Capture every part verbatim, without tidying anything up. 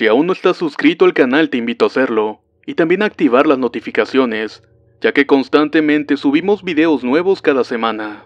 Si aún no estás suscrito al canal te invito a hacerlo, y también a activar las notificaciones, ya que constantemente subimos videos nuevos cada semana.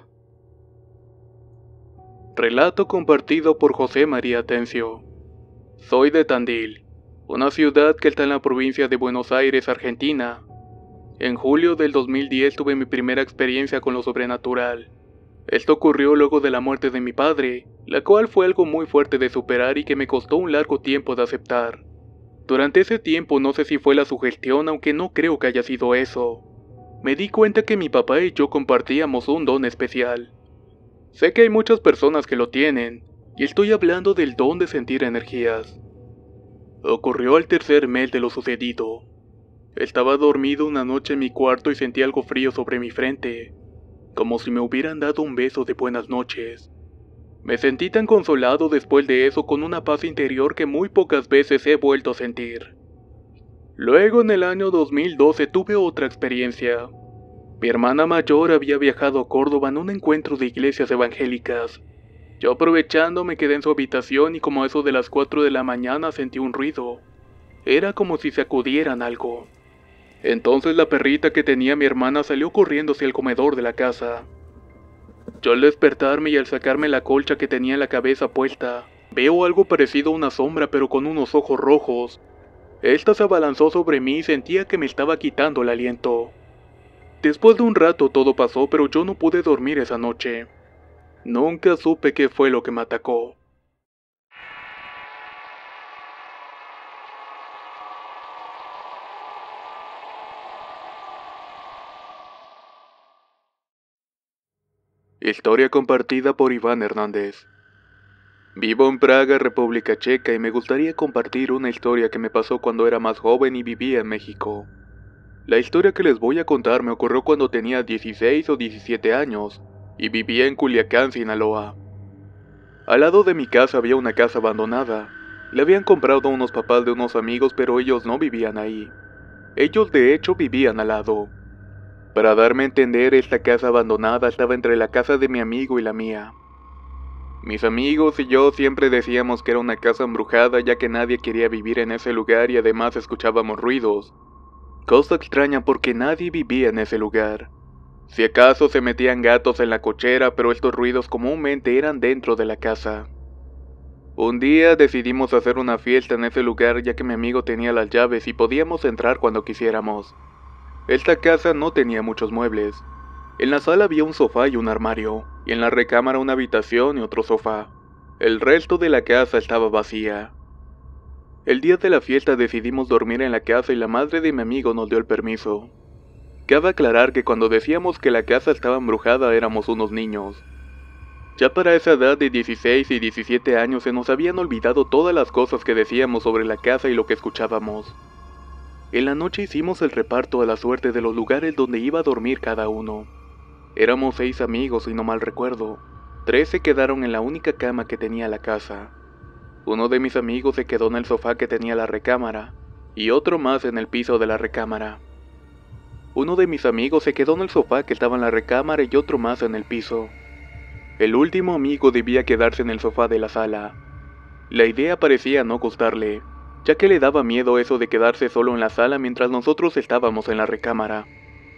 Relato compartido por José María Atencio. Soy de Tandil, una ciudad que está en la provincia de Buenos Aires, Argentina. En julio del dos mil diez tuve mi primera experiencia con lo sobrenatural. Esto ocurrió luego de la muerte de mi padre, la cual fue algo muy fuerte de superar y que me costó un largo tiempo de aceptar. Durante ese tiempo no sé si fue la sugestión, aunque no creo que haya sido eso. Me di cuenta que mi papá y yo compartíamos un don especial. Sé que hay muchas personas que lo tienen, y estoy hablando del don de sentir energías. Ocurrió al tercer mes de lo sucedido. Estaba dormido una noche en mi cuarto y sentí algo frío sobre mi frente, como si me hubieran dado un beso de buenas noches. Me sentí tan consolado después de eso, con una paz interior que muy pocas veces he vuelto a sentir. Luego, en el año dos mil doce tuve otra experiencia. Mi hermana mayor había viajado a Córdoba en un encuentro de iglesias evangélicas. Yo, aprovechando, me quedé en su habitación y como a eso de las cuatro de la mañana sentí un ruido. Era como si sacudieran algo. Entonces la perrita que tenía mi hermana salió corriendo hacia el comedor de la casa. Yo, al despertarme y al sacarme la colcha que tenía en la cabeza puesta, veo algo parecido a una sombra pero con unos ojos rojos. Esta se abalanzó sobre mí y sentía que me estaba quitando el aliento. Después de un rato todo pasó, pero yo no pude dormir esa noche. Nunca supe qué fue lo que me atacó. Historia compartida por Iván Hernández. Vivo en Praga, República Checa, y me gustaría compartir una historia que me pasó cuando era más joven y vivía en México. La historia que les voy a contar me ocurrió cuando tenía dieciséis o diecisiete años, y vivía en Culiacán, Sinaloa. Al lado de mi casa había una casa abandonada. Le habían comprado a unos papás de unos amigos, pero ellos no vivían ahí. Ellos de hecho vivían al lado. Para darme a entender, esta casa abandonada estaba entre la casa de mi amigo y la mía. Mis amigos y yo siempre decíamos que era una casa embrujada, ya que nadie quería vivir en ese lugar y además escuchábamos ruidos. Cosa extraña porque nadie vivía en ese lugar. Si acaso se metían gatos en la cochera, pero estos ruidos comúnmente eran dentro de la casa. Un día decidimos hacer una fiesta en ese lugar, ya que mi amigo tenía las llaves y podíamos entrar cuando quisiéramos. Esta casa no tenía muchos muebles. En la sala había un sofá y un armario, y en la recámara una habitación y otro sofá. El resto de la casa estaba vacía. El día de la fiesta decidimos dormir en la casa y la madre de mi amigo nos dio el permiso. Cabe aclarar que cuando decíamos que la casa estaba embrujada éramos unos niños. Ya para esa edad de dieciséis y diecisiete años se nos habían olvidado todas las cosas que decíamos sobre la casa y lo que escuchábamos. En la noche hicimos el reparto a la suerte de los lugares donde iba a dormir cada uno. Éramos seis amigos, si no mal recuerdo. Tres se quedaron en la única cama que tenía la casa. Uno de mis amigos se quedó en el sofá que tenía la recámara, y otro más en el piso de la recámara. Uno de mis amigos se quedó en el sofá que estaba en la recámara y otro más en el piso. El último amigo debía quedarse en el sofá de la sala. La idea parecía no gustarle, ya que le daba miedo eso de quedarse solo en la sala mientras nosotros estábamos en la recámara.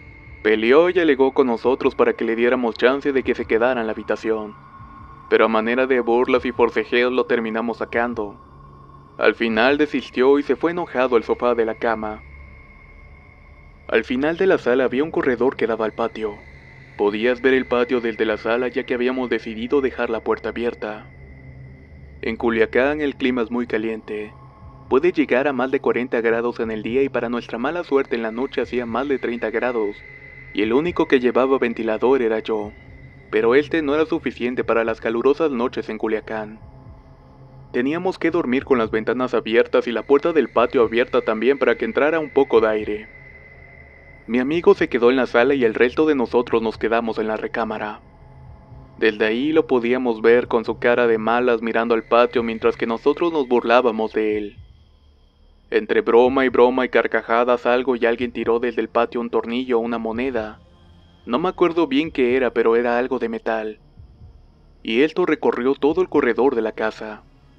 Peleó y alegó con nosotros para que le diéramos chance de que se quedara en la habitación, pero a manera de burlas y forcejeos lo terminamos sacando. Al final desistió y se fue enojado al sofá de la cama. Al final de la sala había un corredor que daba al patio. Podías ver el patio desde la sala, ya que habíamos decidido dejar la puerta abierta. En Culiacán el clima es muy caliente. Puede llegar a más de cuarenta grados en el día y para nuestra mala suerte en la noche hacía más de treinta grados, y el único que llevaba ventilador era yo. Pero este no era suficiente para las calurosas noches en Culiacán. Teníamos que dormir con las ventanas abiertas y la puerta del patio abierta también para que entrara un poco de aire. Mi amigo se quedó en la sala y el resto de nosotros nos quedamos en la recámara. Desde ahí lo podíamos ver con su cara de malas mirando al patio mientras que nosotros nos burlábamos de él. Entre broma y broma y carcajadas algo y alguien tiró desde el patio un tornillo o una moneda. No me acuerdo bien qué era, pero era algo de metal. Y esto recorrió todo el corredor de la casa.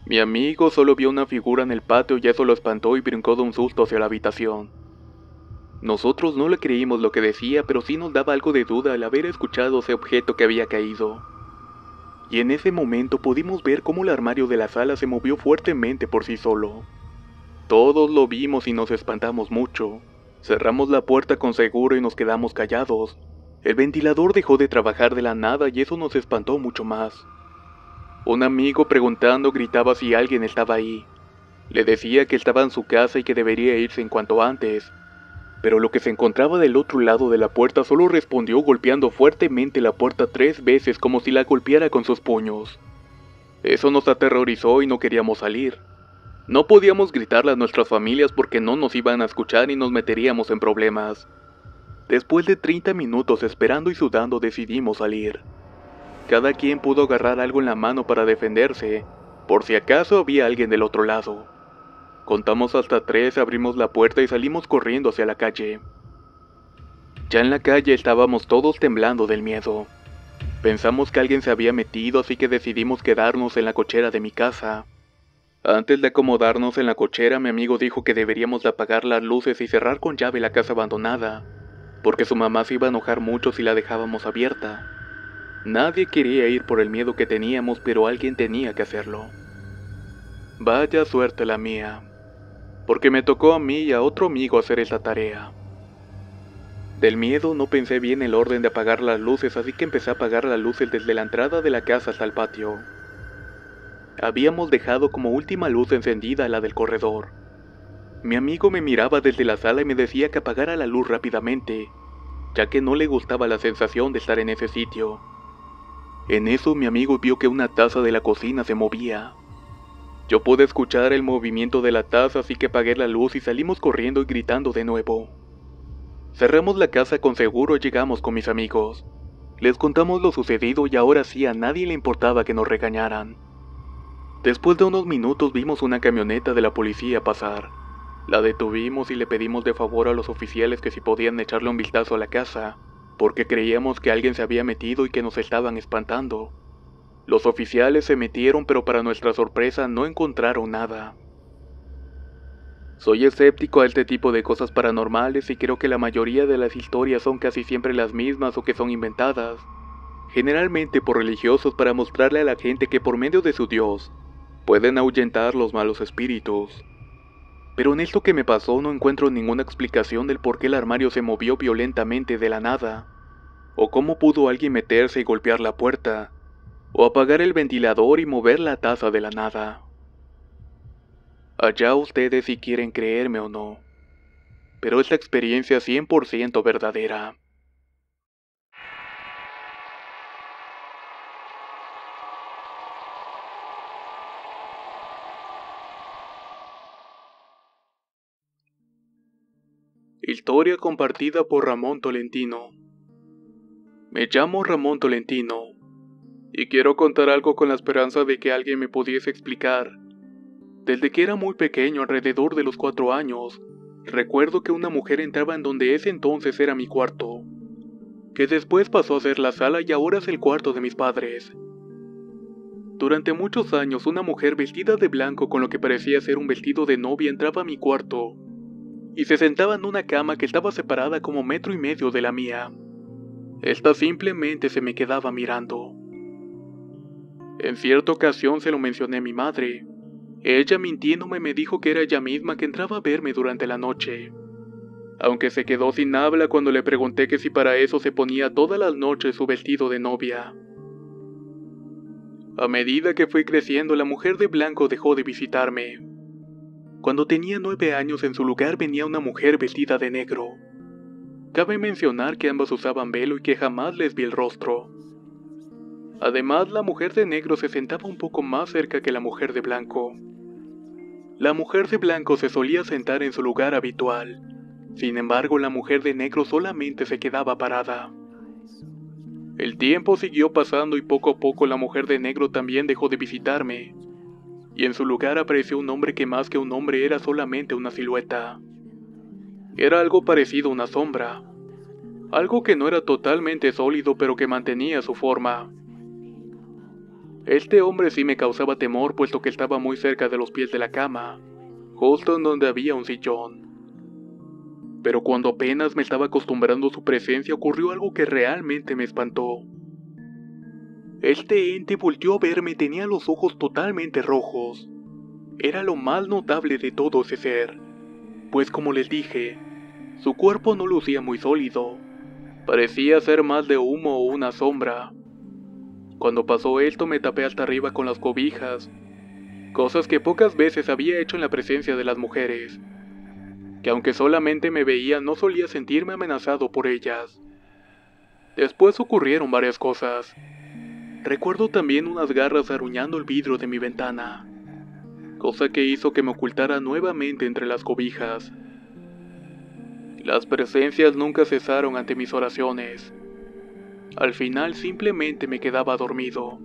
Mi amigo solo vio una figura en el patio y eso lo espantó y brincó de un susto hacia la habitación. Nosotros no le creímos lo que decía, pero sí nos daba algo de duda al haber escuchado ese objeto que había caído. Y en ese momento pudimos ver cómo el armario de la sala se movió fuertemente por sí solo. Todos lo vimos y nos espantamos mucho. Cerramos la puerta con seguro y nos quedamos callados. El ventilador dejó de trabajar de la nada y eso nos espantó mucho más. Un amigo preguntando gritaba si alguien estaba ahí. Le decía que estaba en su casa y que debería irse en cuanto antes. Pero lo que se encontraba del otro lado de la puerta solo respondió golpeando fuertemente la puerta tres veces como si la golpeara con sus puños. Eso nos aterrorizó y no queríamos salir. No podíamos gritarle a nuestras familias porque no nos iban a escuchar y nos meteríamos en problemas. Después de treinta minutos esperando y sudando decidimos salir. Cada quien pudo agarrar algo en la mano para defenderse, por si acaso había alguien del otro lado. Contamos hasta tres, abrimos la puerta y salimos corriendo hacia la calle. Ya en la calle estábamos todos temblando del miedo. Pensamos que alguien se había metido, así que decidimos quedarnos en la cochera de mi casa. Antes de acomodarnos en la cochera, mi amigo dijo que deberíamos de apagar las luces y cerrar con llave la casa abandonada, porque su mamá se iba a enojar mucho si la dejábamos abierta. Nadie quería ir por el miedo que teníamos, pero alguien tenía que hacerlo. Vaya suerte la mía, porque me tocó a mí y a otro amigo hacer esa tarea. Del miedo no pensé bien el orden de apagar las luces, así que empecé a apagar las luces desde la entrada de la casa hasta el patio. Habíamos dejado como última luz encendida la del corredor. Mi amigo me miraba desde la sala y me decía que apagara la luz rápidamente, ya que no le gustaba la sensación de estar en ese sitio. En eso mi amigo vio que una taza de la cocina se movía. Yo pude escuchar el movimiento de la taza, así que apagué la luz y salimos corriendo y gritando de nuevo. Cerramos la casa con seguro y llegamos con mis amigos. Les contamos lo sucedido y ahora sí a nadie le importaba que nos regañaran. Después de unos minutos vimos una camioneta de la policía pasar. La detuvimos y le pedimos de favor a los oficiales que si podían echarle un vistazo a la casa, porque creíamos que alguien se había metido y que nos estaban espantando. Los oficiales se metieron, pero para nuestra sorpresa no encontraron nada. Soy escéptico a este tipo de cosas paranormales y creo que la mayoría de las historias son casi siempre las mismas o que son inventadas, generalmente por religiosos para mostrarle a la gente que por medio de su Dios pueden ahuyentar los malos espíritus. Pero en esto que me pasó no encuentro ninguna explicación del por qué el armario se movió violentamente de la nada, o cómo pudo alguien meterse y golpear la puerta, o apagar el ventilador y mover la taza de la nada. Allá ustedes si quieren creerme o no, pero es la experiencia cien por ciento verdadera. Historia compartida por Ramón Tolentino. Me llamo Ramón Tolentino, y quiero contar algo con la esperanza de que alguien me pudiese explicar. Desde que era muy pequeño, alrededor de los cuatro años, recuerdo que una mujer entraba en donde ese entonces era mi cuarto, que después pasó a ser la sala y ahora es el cuarto de mis padres. Durante muchos años, una mujer vestida de blanco con lo que parecía ser un vestido de novia entraba a mi cuarto, y se sentaba en una cama que estaba separada como metro y medio de la mía. Esta simplemente se me quedaba mirando. En cierta ocasión se lo mencioné a mi madre. Ella, mintiéndome, me dijo que era ella misma que entraba a verme durante la noche. Aunque se quedó sin habla cuando le pregunté que si para eso se ponía todas las noches su vestido de novia. A medida que fui creciendo, la mujer de blanco dejó de visitarme. Cuando tenía nueve años, en su lugar venía una mujer vestida de negro. Cabe mencionar que ambas usaban velo y que jamás les vi el rostro. Además, la mujer de negro se sentaba un poco más cerca que la mujer de blanco. La mujer de blanco se solía sentar en su lugar habitual. Sin embargo, la mujer de negro solamente se quedaba parada. El tiempo siguió pasando y poco a poco la mujer de negro también dejó de visitarme. Y en su lugar apareció un hombre que más que un hombre era solamente una silueta. Era algo parecido a una sombra. Algo que no era totalmente sólido pero que mantenía su forma. Este hombre sí me causaba temor puesto que estaba muy cerca de los pies de la cama, justo en donde había un sillón. Pero cuando apenas me estaba acostumbrando a su presencia ocurrió algo que realmente me espantó. Este ente volteó a verme y tenía los ojos totalmente rojos. Era lo más notable de todo ese ser, pues como les dije, su cuerpo no lucía muy sólido, parecía ser más de humo o una sombra. Cuando pasó esto me tapé hasta arriba con las cobijas, cosas que pocas veces había hecho en la presencia de las mujeres, que aunque solamente me veían no solía sentirme amenazado por ellas. Después ocurrieron varias cosas. Recuerdo también unas garras aruñando el vidrio de mi ventana, cosa que hizo que me ocultara nuevamente entre las cobijas. Las presencias nunca cesaron ante mis oraciones. Al final simplemente me quedaba dormido.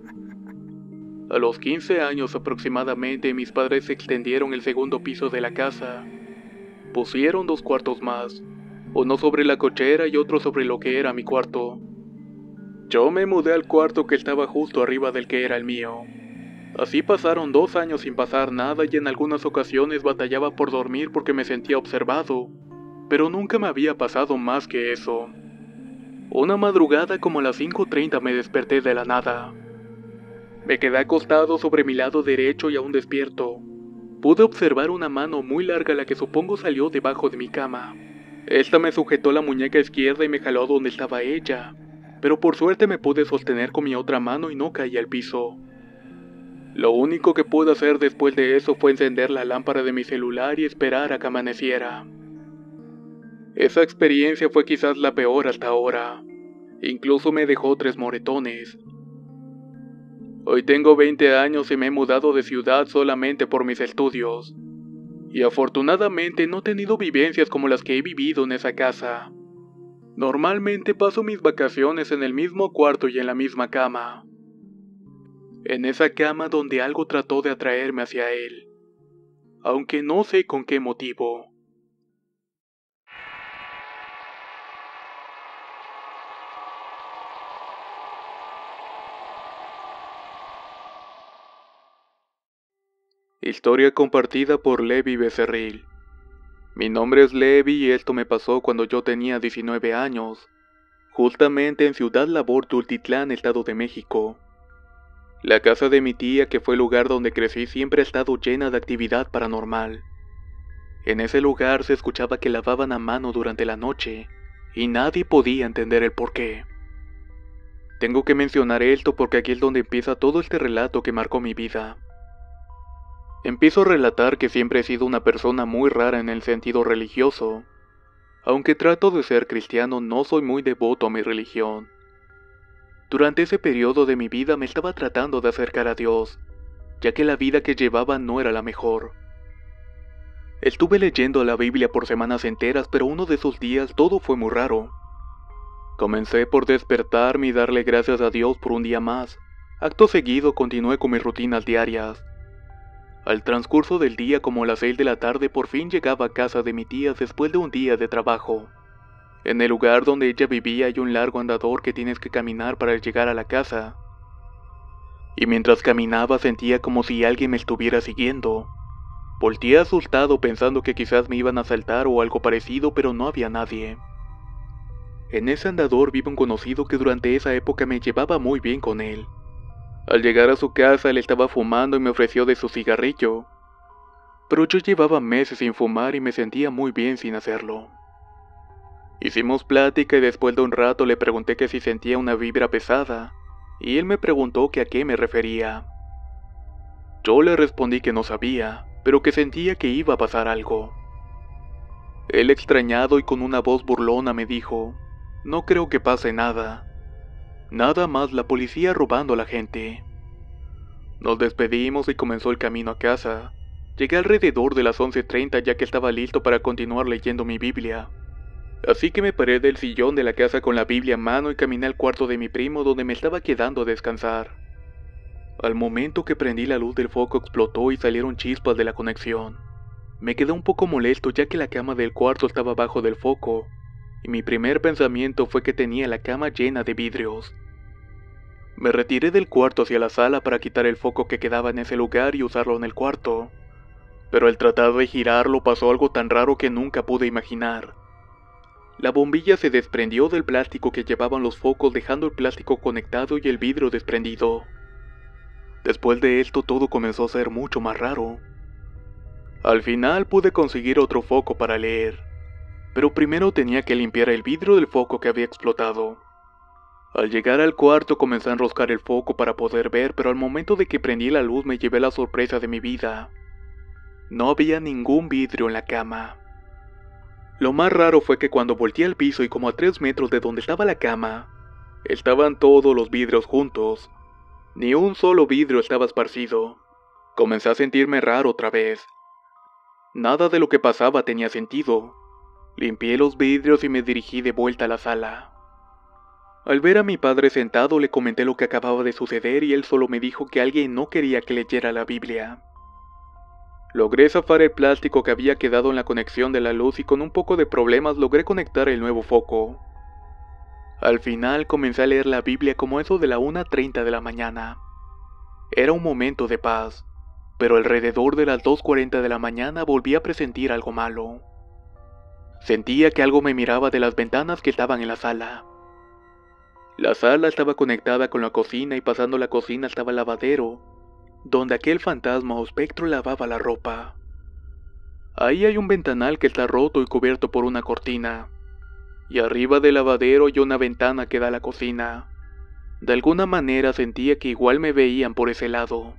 A los quince años aproximadamente mis padres extendieron el segundo piso de la casa. Pusieron dos cuartos más, uno sobre la cochera y otro sobre lo que era mi cuarto. Yo me mudé al cuarto que estaba justo arriba del que era el mío. Así pasaron dos años sin pasar nada y en algunas ocasiones batallaba por dormir porque me sentía observado, pero nunca me había pasado más que eso. Una madrugada como a las cinco treinta me desperté de la nada. Me quedé acostado sobre mi lado derecho y aún despierto. Pude observar una mano muy larga la que supongo salió debajo de mi cama. Esta me sujetó la muñeca izquierda y me jaló donde estaba ella, pero por suerte me pude sostener con mi otra mano y no caí al piso. Lo único que pude hacer después de eso fue encender la lámpara de mi celular y esperar a que amaneciera. Esa experiencia fue quizás la peor hasta ahora. Incluso me dejó tres moretones. Hoy tengo veinte años y me he mudado de ciudad solamente por mis estudios. Y afortunadamente no he tenido vivencias como las que he vivido en esa casa. Normalmente paso mis vacaciones en el mismo cuarto y en la misma cama. En esa cama donde algo trató de atraerme hacia él. Aunque no sé con qué motivo. Historia compartida por Levi Becerril. Mi nombre es Levi y esto me pasó cuando yo tenía diecinueve años, justamente en Ciudad Labor, Tultitlán, Estado de México. La casa de mi tía, que fue el lugar donde crecí, siempre ha estado llena de actividad paranormal. En ese lugar se escuchaba que lavaban a mano durante la noche, y nadie podía entender el porqué. Tengo que mencionar esto porque aquí es donde empieza todo este relato que marcó mi vida. Empiezo a relatar que siempre he sido una persona muy rara en el sentido religioso. Aunque trato de ser cristiano, no soy muy devoto a mi religión. Durante ese periodo de mi vida me estaba tratando de acercar a Dios, ya que la vida que llevaba no era la mejor. Estuve leyendo la Biblia por semanas enteras, pero uno de esos días todo fue muy raro. Comencé por despertarme y darle gracias a Dios por un día más. Acto seguido continué con mis rutinas diarias. Al transcurso del día, como a las seis de la tarde, por fin llegaba a casa de mi tía después de un día de trabajo. En el lugar donde ella vivía hay un largo andador que tienes que caminar para llegar a la casa. Y mientras caminaba sentía como si alguien me estuviera siguiendo. Volteé asustado pensando que quizás me iban a asaltar o algo parecido, pero no había nadie. En ese andador vive un conocido que durante esa época me llevaba muy bien con él. Al llegar a su casa él estaba fumando y me ofreció de su cigarrillo. Pero yo llevaba meses sin fumar y me sentía muy bien sin hacerlo. Hicimos plática y después de un rato le pregunté que si sentía una vibra pesada, y él me preguntó que a qué me refería. Yo le respondí que no sabía, pero que sentía que iba a pasar algo. Él, extrañado y con una voz burlona, me dijo: "No creo que pase nada. Nada más la policía robando a la gente". Nos despedimos y comenzó el camino a casa. Llegué alrededor de las once treinta ya que estaba listo para continuar leyendo mi Biblia. Así que me paré del sillón de la casa con la Biblia en mano y caminé al cuarto de mi primo donde me estaba quedando a descansar. Al momento que prendí la luz del foco explotó y salieron chispas de la conexión. Me quedé un poco molesto ya que la cama del cuarto estaba abajo del foco, y mi primer pensamiento fue que tenía la cama llena de vidrios. Me retiré del cuarto hacia la sala para quitar el foco que quedaba en ese lugar y usarlo en el cuarto. Pero al tratar de girarlo pasó algo tan raro que nunca pude imaginar. La bombilla se desprendió del plástico que llevaban los focos, dejando el plástico conectado y el vidrio desprendido. Después de esto todo comenzó a ser mucho más raro. Al final pude conseguir otro foco para leer, pero primero tenía que limpiar el vidrio del foco que había explotado. Al llegar al cuarto comencé a enroscar el foco para poder ver, pero al momento de que prendí la luz me llevé la sorpresa de mi vida. No había ningún vidrio en la cama. Lo más raro fue que cuando volteé al piso y como a tres metros de donde estaba la cama, estaban todos los vidrios juntos. Ni un solo vidrio estaba esparcido. Comencé a sentirme raro otra vez. Nada de lo que pasaba tenía sentido. Limpié los vidrios y me dirigí de vuelta a la sala. Al ver a mi padre sentado le comenté lo que acababa de suceder y él solo me dijo que alguien no quería que leyera la Biblia. Logré zafar el plástico que había quedado en la conexión de la luz y con un poco de problemas logré conectar el nuevo foco. Al final comencé a leer la Biblia como eso de la una treinta de la mañana. Era un momento de paz, pero alrededor de las dos cuarenta de la mañana volví a presentir algo malo. Sentía que algo me miraba de las ventanas que estaban en la sala. La sala estaba conectada con la cocina y pasando la cocina estaba el lavadero, donde aquel fantasma o espectro lavaba la ropa. Ahí hay un ventanal que está roto y cubierto por una cortina, y arriba del lavadero hay una ventana que da a la cocina. De alguna manera sentía que igual me veían por ese lado.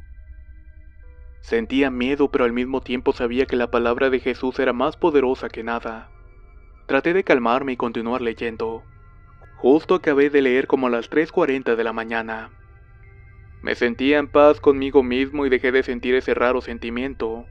Sentía miedo, pero al mismo tiempo sabía que la palabra de Jesús era más poderosa que nada. Traté de calmarme y continuar leyendo. Justo acabé de leer como a las tres cuarenta de la mañana. Me sentía en paz conmigo mismo y dejé de sentir ese raro sentimiento.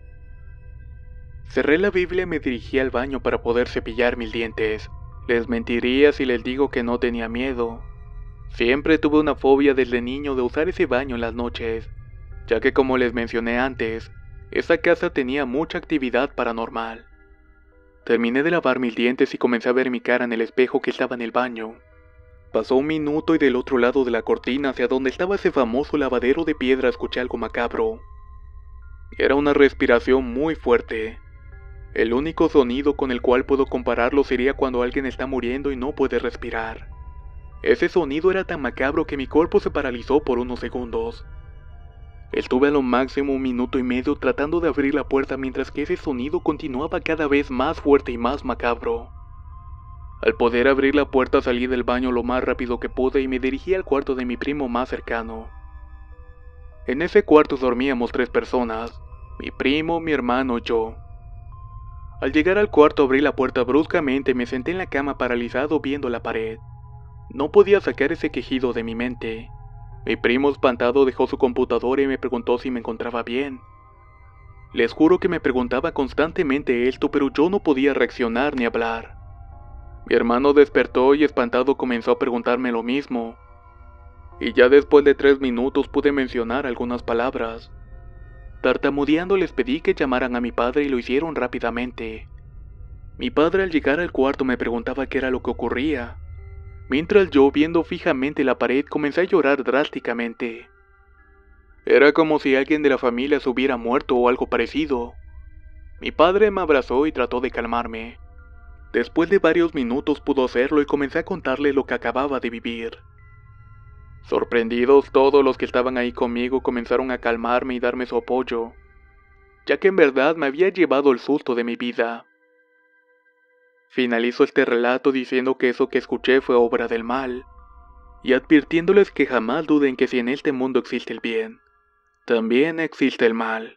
Cerré la Biblia y me dirigí al baño para poder cepillar mis dientes. Les mentiría si les digo que no tenía miedo. Siempre tuve una fobia desde niño de usar ese baño en las noches, ya que como les mencioné antes, esa casa tenía mucha actividad paranormal. Terminé de lavar mis dientes y comencé a ver mi cara en el espejo que estaba en el baño. Pasó un minuto y del otro lado de la cortina hacia donde estaba ese famoso lavadero de piedra escuché algo macabro. Era una respiración muy fuerte. El único sonido con el cual puedo compararlo sería cuando alguien está muriendo y no puede respirar. Ese sonido era tan macabro que mi cuerpo se paralizó por unos segundos. Estuve a lo máximo un minuto y medio tratando de abrir la puerta mientras que ese sonido continuaba cada vez más fuerte y más macabro. Al poder abrir la puerta salí del baño lo más rápido que pude y me dirigí al cuarto de mi primo más cercano. En ese cuarto dormíamos tres personas, mi primo, mi hermano y yo. Al llegar al cuarto abrí la puerta bruscamente y me senté en la cama paralizado viendo la pared. No podía sacar ese quejido de mi mente. Mi primo espantado dejó su computadora y me preguntó si me encontraba bien. Les juro que me preguntaba constantemente esto, pero yo no podía reaccionar ni hablar. Mi hermano despertó y espantado comenzó a preguntarme lo mismo. Y ya después de tres minutos pude mencionar algunas palabras. Tartamudeando les pedí que llamaran a mi padre y lo hicieron rápidamente. Mi padre al llegar al cuarto me preguntaba qué era lo que ocurría, mientras yo, viendo fijamente la pared, comencé a llorar drásticamente. Era como si alguien de la familia se hubiera muerto o algo parecido. Mi padre me abrazó y trató de calmarme. Después de varios minutos pudo hacerlo y comencé a contarle lo que acababa de vivir. Sorprendidos, todos los que estaban ahí conmigo comenzaron a calmarme y darme su apoyo, ya que en verdad me había llevado el susto de mi vida. Finalizo este relato diciendo que eso que escuché fue obra del mal, y advirtiéndoles que jamás duden que si en este mundo existe el bien, también existe el mal.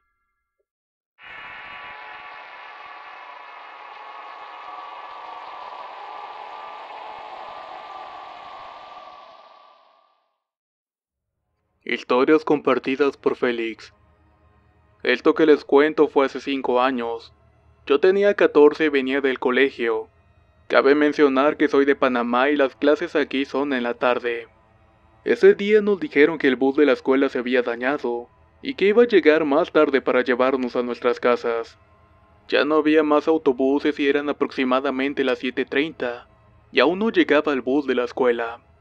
Historias compartidas por Félix. Esto que les cuento fue hace cinco años. Yo tenía catorce y venía del colegio. Cabe mencionar que soy de Panamá y las clases aquí son en la tarde. Ese día nos dijeron que el bus de la escuela se había dañado y que iba a llegar más tarde para llevarnos a nuestras casas. Ya no había más autobuses y eran aproximadamente las siete treinta, y aún no llegaba el bus de la escuela.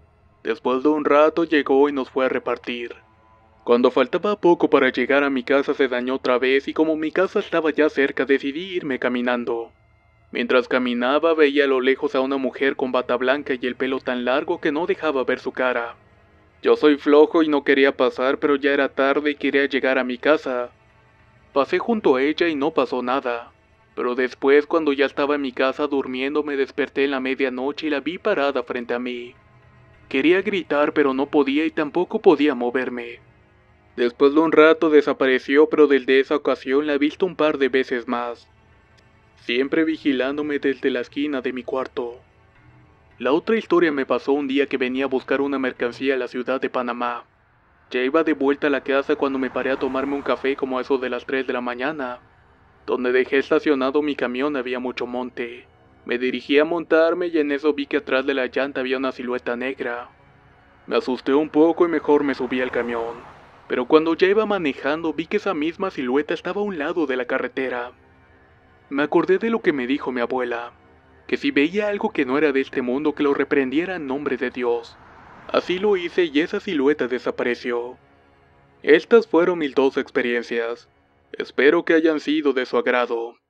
Después de un rato llegó y nos fue a repartir. Cuando faltaba poco para llegar a mi casa se dañó otra vez y como mi casa estaba ya cerca decidí irme caminando. Mientras caminaba veía a lo lejos a una mujer con bata blanca y el pelo tan largo que no dejaba ver su cara. Yo soy flojo y no quería pasar, pero ya era tarde y quería llegar a mi casa. Pasé junto a ella y no pasó nada. Pero después, cuando ya estaba en mi casa durmiendo, me desperté en la medianoche y la vi parada frente a mí. Quería gritar, pero no podía y tampoco podía moverme. Después de un rato desapareció, pero desde esa ocasión la he visto un par de veces más, siempre vigilándome desde la esquina de mi cuarto. La otra historia me pasó un día que venía a buscar una mercancía a la ciudad de Panamá. Ya iba de vuelta a la casa cuando me paré a tomarme un café como a eso de las tres de la mañana. Donde dejé estacionado mi camión había mucho monte. Me dirigí a montarme y en eso vi que atrás de la llanta había una silueta negra. Me asusté un poco y mejor me subí al camión. Pero cuando ya iba manejando vi que esa misma silueta estaba a un lado de la carretera. Me acordé de lo que me dijo mi abuela, que si veía algo que no era de este mundo que lo reprendiera en nombre de Dios. Así lo hice y esa silueta desapareció. Estas fueron mis dos experiencias. Espero que hayan sido de su agrado.